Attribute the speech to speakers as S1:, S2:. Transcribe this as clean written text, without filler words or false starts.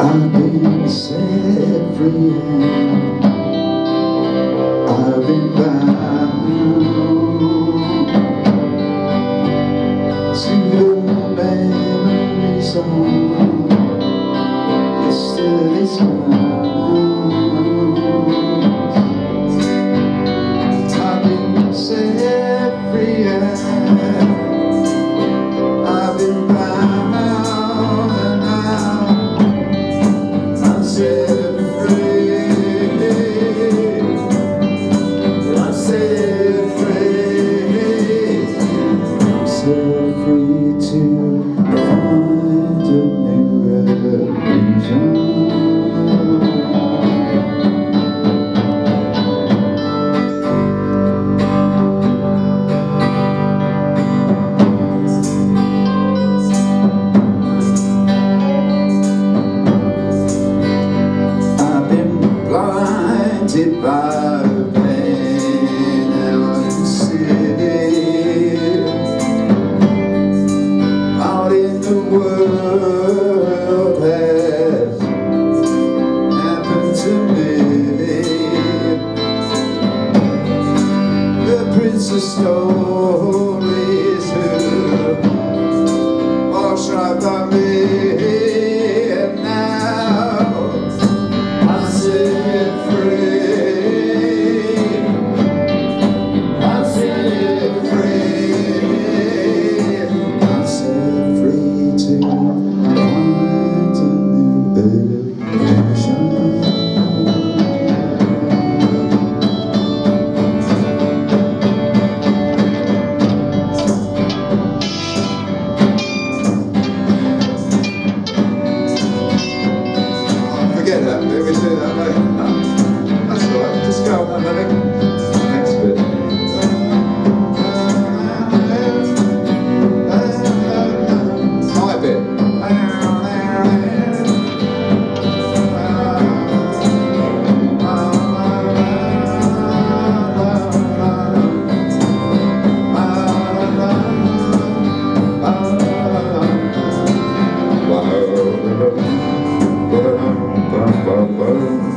S1: I've been set free and I've been bound to the memories of yesterday's grounds. I've been set free and I've been bound, and now I'm set free. I'm set free. I'm set free to find a new religion. Blinded by the pain and I can see out in the world has happened to me. The princess stories are shot by me, and now I'm set free. I'm set free. I'm set free to find a new illusion. Forget that, maybe we do that later. No, that's alright, just go on that maybe. Next bit. My bit. Wow.